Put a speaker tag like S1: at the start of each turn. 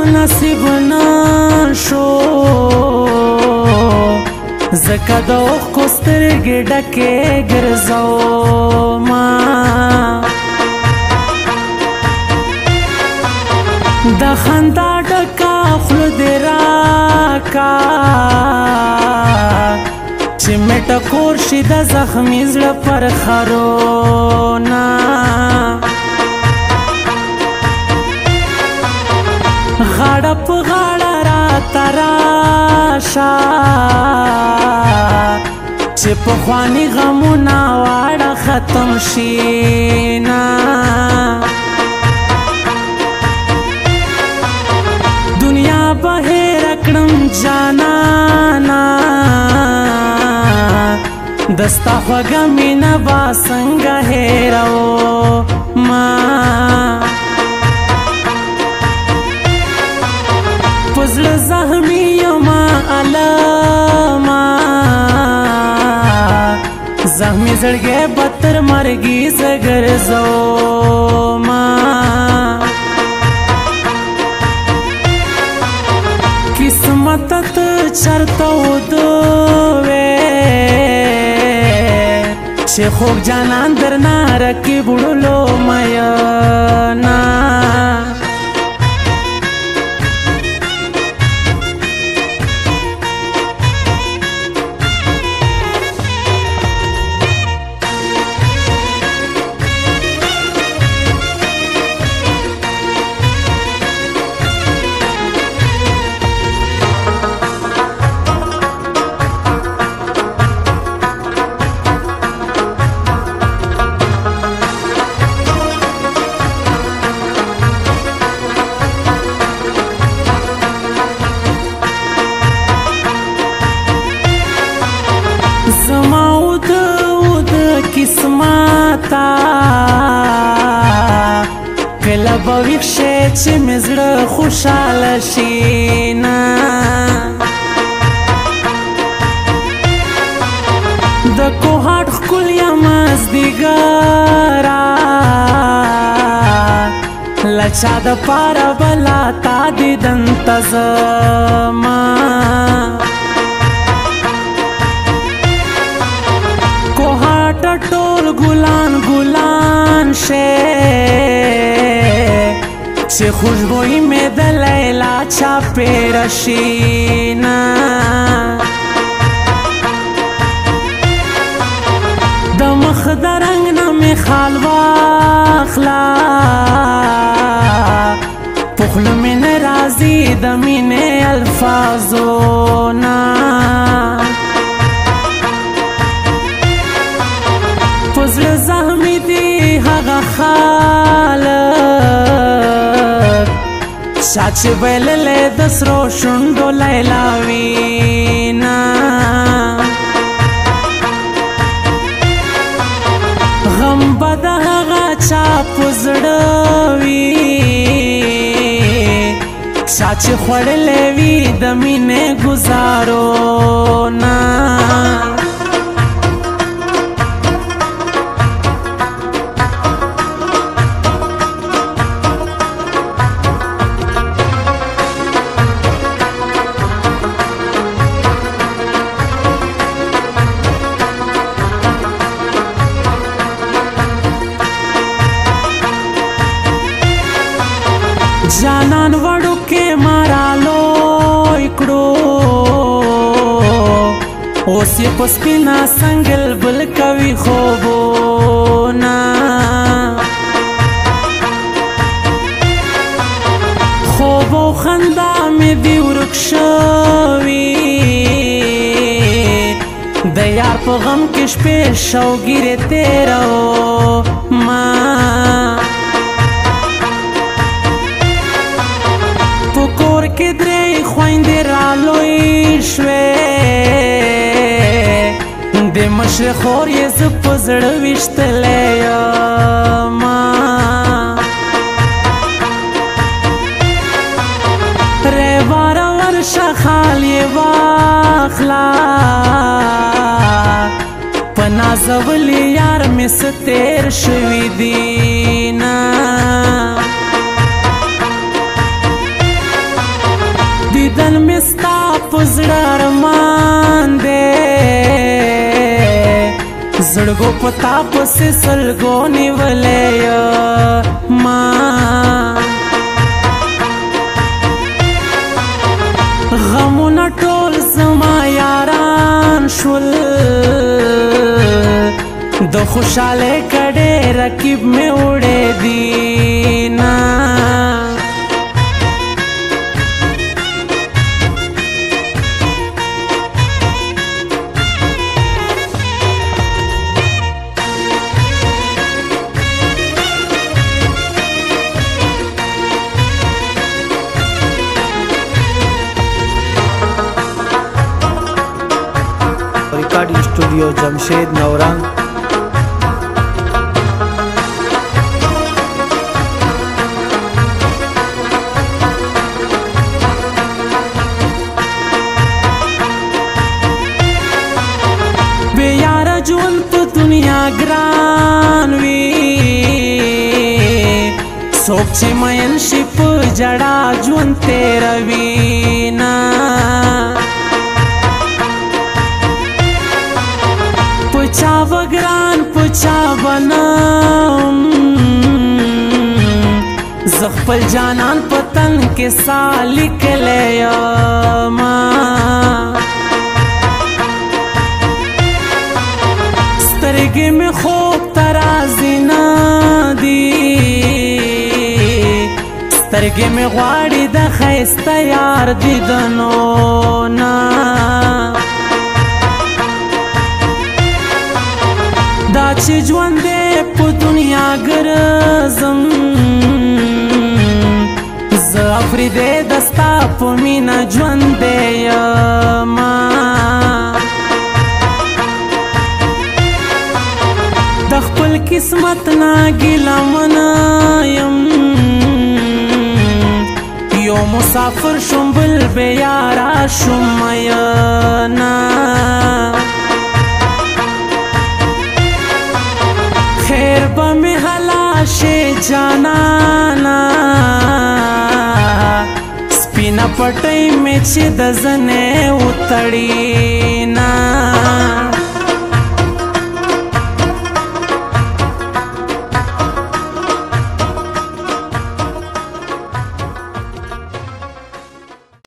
S1: نصیب نشو زکه د اوښکو سترګې ډکې ګرځوما د خندا ډکه خوله دې راکا چې مې ټکور شي د زخمي زړه پر خرونا غاړه په غاړه راته راشه چې پخواني غمونه واړه ختم شي نه دنیا به هېره کړم جانانا د ستا خوږه مینه به څنګه هېرومه په زړه زخمي یمه علمه زخمي زړګی به تر مرګي زه ګرځومه قسمت ته چرته ودوې چې خوږ جانان درنه رقیب وړلو مینا زما ود قسمتا کله به ویښ شې چې مې زړه خوشحاله شي نه د کوهاټ ښکليه مازدیګره له چا دپاره به لا تا دیدن ته ځمه ټول ګلان ګلان شي چې خوشبویي مې د لیلا چاپېره شي نه د مخ د رنګ نه مې خال واخله په خوله مې نه راځي د مینې الفاظو نه زړه زخمي دي هغه خلک چا چې بایللی د سرو شونډو لیلا وینا غم به د هغه چا په زړه وي چا چې خوړلی وي د مینې ګزارو نه جانان وړو کې مارا لوی کړو اوس یې په سپینه سنګل بل کوي خوبونه خوب او خندا مې دي ورک شوي د یار په غم کې شپې شوګیرې تېرومه کور کې درې خویندې رالوی شوې د مشرې خور یې زه په زړه ویشتلی یمه ریواره ورشه خال یې واخله په نازولي یار مې څه تېر شوي دي نه لیدل می ستا په زړه ارمان دی زړګو په تا پسې سلګو نیولی ما غمونه ټول زما یاران شول د خوشحالۍ کډې رقیب مې وړې دي نه
S2: recording studio Jamshed Naurang.
S1: बेयारा ژوند په دنیا ګران وي څوک چې مین شي په ژړا ژوند تېروي نه پچا وګران پچا بنم زه خپل جانان په تن کې سا لیکلی یم سترګې مې خوب ته راځي نه دي سترګې مې غواړي د ښایسته یار دیدنو نه دا چې ژوند دی په دنیا ګرځم زه افریدی د ستا په مینه ژوندی یمه د خپل قسمت نه ګیله منه یم یو مسافر شوم بل بیاره شوم میینه خیر به مې حلا شي جانانا سپینه پټۍ مې چې د زنې وتړي